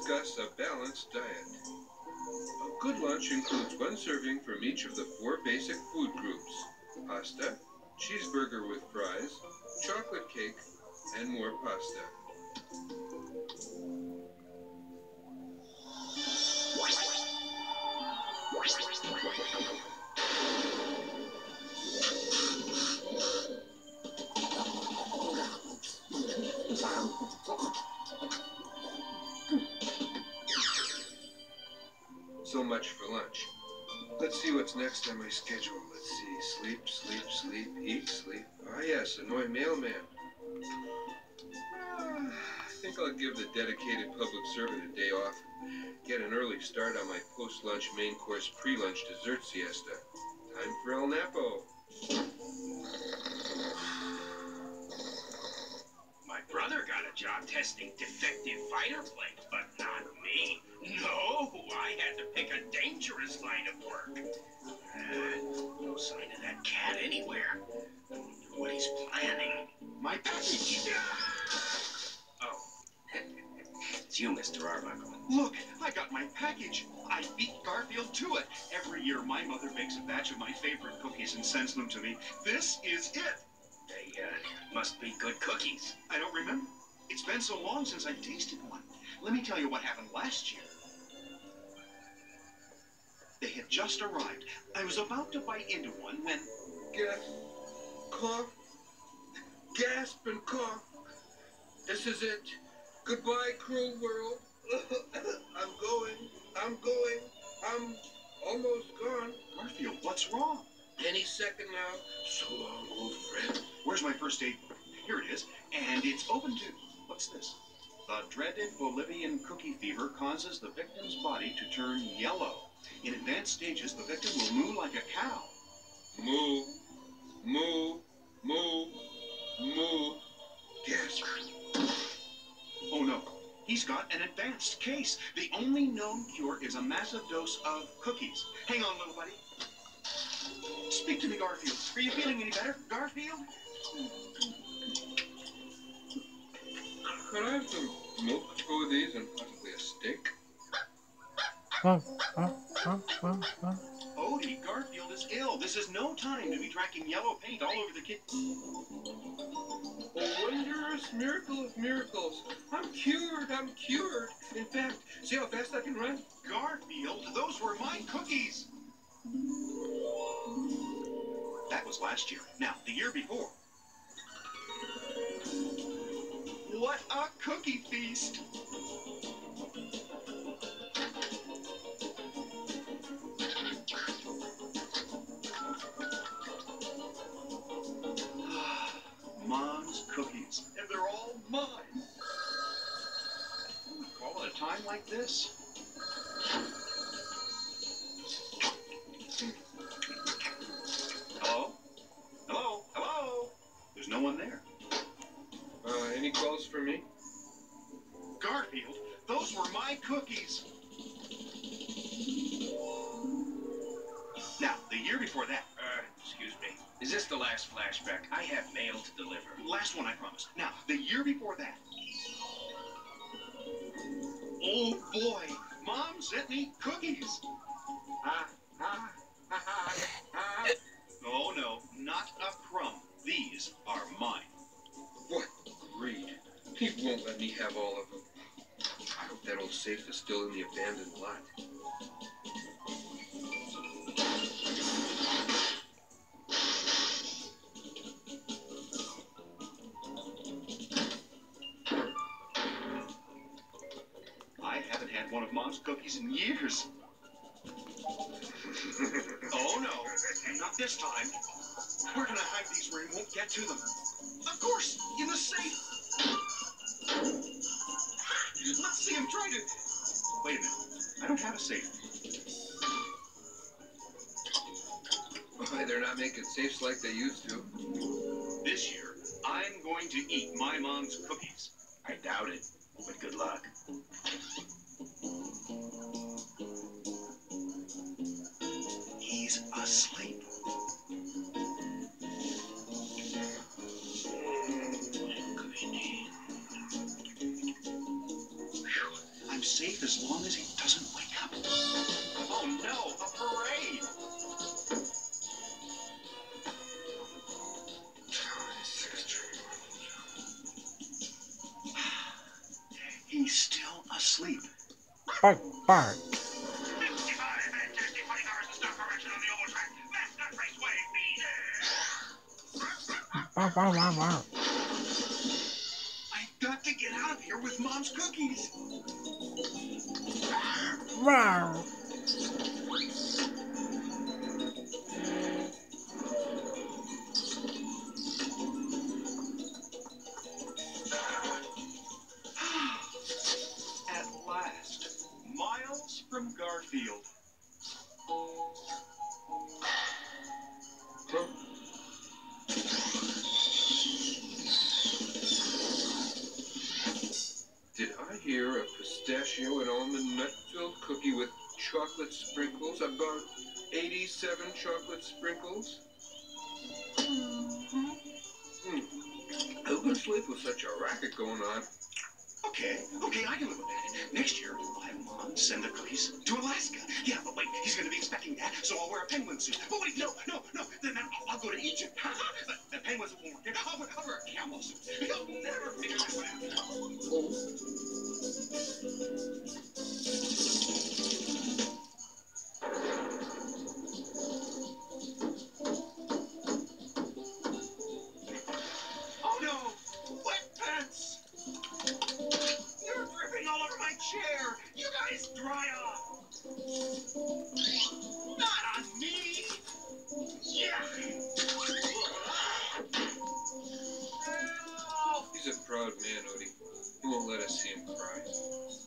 discuss a balanced diet. A good lunch includes one serving from each of the 4 basic food groups: pasta, cheeseburger with fries, chocolate cake, and more pasta. So much for lunch. Let's see what's next on my schedule. Let's see. Sleep, sleep, sleep, eat, sleep. Ah, yes, annoy mailman. I think I'll give the dedicated public servant a day off. Get an early start on my post-lunch main course pre-lunch dessert siesta. Time for El Napo. My brother got a job testing defective fighter planes, but not me. No, I had to pick a dangerous line of work. No sign of that cat anywhere. I wonder what he's planning. My package! Oh. It's you, Mr. Arbuckle. Look, I got my package. I beat Garfield to it. Every year, my mother bakes a batch of my favorite cookies and sends them to me. This is it. They, must be good cookies. I don't remember. It's been so long since I've tasted one. Let me tell you what happened last year. They had just arrived. I was about to bite into one when... Gasp, cough, gasp and cough. This is it. Goodbye, cruel world. I'm going. I'm almost gone. Garfield, what's wrong? Any second now. So long, old friend. Where's my first aid book? Here it is. And it's open to... What's this? The dreaded Bolivian cookie fever causes the victim's body to turn yellow. In advanced stages, the victim will moo like a cow. Moo, moo, moo, moo. Gasp. Oh no, he's got an advanced case. The only known cure is a massive dose of cookies. Hang on, little buddy. Speak to me, Garfield. Are you feeling any better, Garfield? Could I have some milk, 2 of these, and possibly a steak? Odie, Garfield is ill. This is no time to be tracking yellow paint all over the kitchen. Oh, wondrous miracle of miracles. I'm cured. In fact, see how fast I can run? Garfield, those were my cookies. That was last year. Now, the year before. What a cookie feast! Mom's cookies, and they're all mine. All at a time like this. Hello? Hello? Hello? There's no one there. Any calls for me? Garfield, those were my cookies. Now, the year before that. Excuse me. Is this the last flashback? I have mail to deliver. Last one, I promise. Now, the year before that. Oh, boy. Mom sent me cookies. Oh, no. Not a crumb. These are mine. What greed. He won't let me have all of them. I hope that old safe is still in the abandoned lot. I haven't had one of Mom's cookies in years. Oh, no. Not this time. We're gonna hide these where he won't get to them. Of course, in the safe. Let's see him try to... Wait a minute. I don't have a safe. Why, they're not making safes like they used to. This year, I'm going to eat my mom's cookies. I doubt it, but good luck. He's asleep. I'm safe as long as he doesn't wake up. Oh no, a parade! He's still asleep. Bark, bark. 55 fantastic funny cars in stock correction on the oval track. Mascot Raceway, be there! Bark, bark, bark, bark. I've got to get out of here with Mom's cookies. Wow. At last, miles from Garfield. Huh? Did I hear a pistachio and almond nut-filled cookie with chocolate sprinkles? About 87 chocolate sprinkles? Who can sleep with such a racket going on? Okay, I can live with that. Next year, I'll have Mom send the cookies to Alaska. Yeah, but wait, he's going to be expecting that, so I'll wear a penguin suit. But wait, no, then I'll go to Egypt. The penguins won't work there. I'll wear a camel suit. He'll never figure this one out. Oh no, wet pants! You're dripping all over my chair! You guys dry off! Not on me! Yeah! He's a proud man, Odie. He won't let us see him cry.